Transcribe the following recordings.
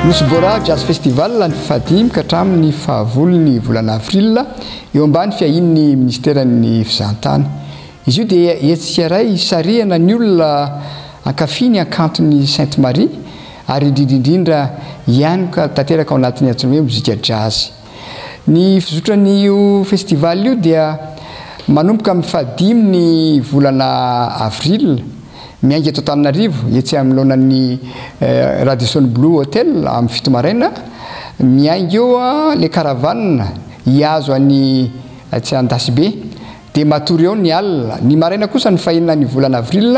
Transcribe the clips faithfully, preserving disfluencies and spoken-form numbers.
Nosy-Bora Jazz Festival ny fadimy ka hatramin'ny fahavolon'ny volana avril eo ambany fiahin'ny ministeran'ny fizahantany. Izy io dia hetsika iray sarihana ny olona ankafiny akanton'ny Sainte Marie ary indrindrindrindra ihany ka tanteraka ao anatin'ny antsoina hoe mozika jazz. Ny fizotran'io festival io dia manomboka amin'ny fahadimy ny volana avril miainga eto Antananarivo etsy amin'lohanan'ny eh, Radisson Blu Hotel amin'ny fito maraina miainga eo le caravane hiazo any atsy Andasibe dia matory eo ny alina. Ny maraina kosa ny fahinana ny volana avril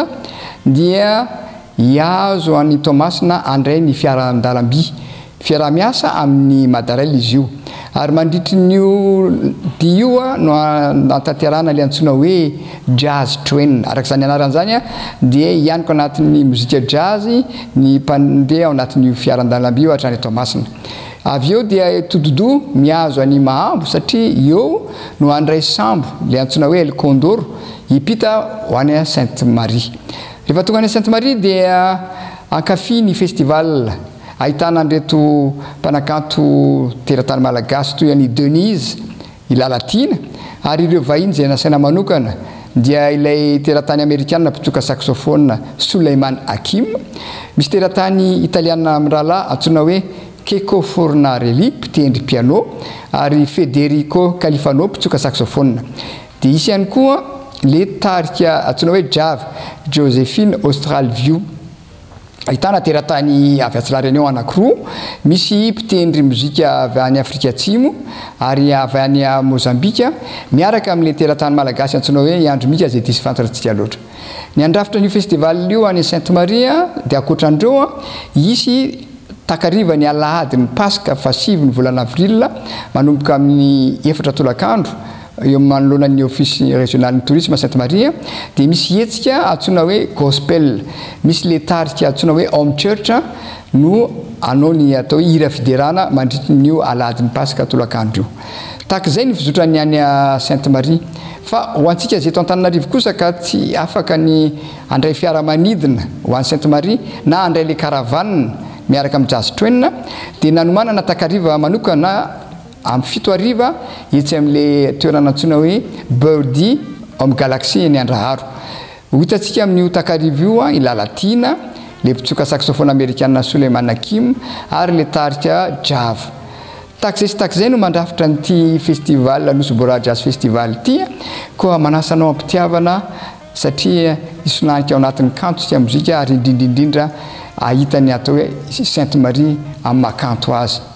dia hiazo any Tomasina andray ny fiaran-dalamby fiara-miasa amin'ny Madarel izy io ary mandritry n'io dia io no natanterahana le antsoina hoe jazz train. Araka izany anaran'izany dia hianiko anatin'ny mozika jazz ny mpandeha ao anatin'io fiaran-dalamby io hatrany Tomasina. Avy eo dia tododo miazo any Mahambo satria eo no andray sambo le antsoina hoe El Condor hipita ho any Sainte Marie. Rehefa tonga any Sainte Marie dia ankafy ny festival ahitana andreto mpanakanto teratany malagasy toy any Denise Ilalatina ary ireo vahiny izay nasaina manokana dia ilay teratany amerikana mpitsoka saxophone Suleiman Hakim, misy teratany italiana amin'ny rahalahy antsoina hoe Keko Fornarelli mpitendry piano ary Federico Califano mpitsoka saxophone. Dia isy ihany koa le tarika antsoina hoe Java Josephine Australview ahitana teratany avy Atsilareny eo anankiroa, misy mpitendry mozika avy any Afrika Atsimo ary avy any Mozambika miaraka amin'le teratany malagasy antsoina hoe Andro Mika izay disy fantatrantsika loatra. Ny andrafitra n'io festival io any Sainte Marie dia ankoatrandreo isy takariva ny alahady ny Pasika fasivy ny volana avril manomboka amin'ny efatra tolakandro eo manoloanan'ny office régional tourisme Sainte Marie dia misy hetsika antsoina hoe gospel, misy le tarika antsoina hoe home church no anao ny atao hira fiderana mandritry n'io alahady ny Pasika tolakandro io. Tahaka izay ny fizotrany any Sainte Marie. Fa ho antsika zay eto Antananarivo kosa ka tsy afaka ny andray fiaramanidina ho any Sainte Marie na andray le caravane miaraka amin'ny jazz train dia nanomanana takariva manokana amin'ny fito ariva etsy amin'le toerana antsoina hoe Birdie amin'ny Galaxy ny Andraharo. Ho hitantsika amin'io takariva io Ilalatina, le mpitsoka saxophone amerikana Suleiman Hakim ary le tarika Java. Tahak'izay sy tahak'izay no mandrafitra n'ity festival Nosy-Bora Jazz Festival ity koa manasanao ampitiavana satria isonanika ao anatin'ny kanto sy mozika ary indrindrindrindra ahita ny atao hoe Sainte Marie amin'ny makanto azy.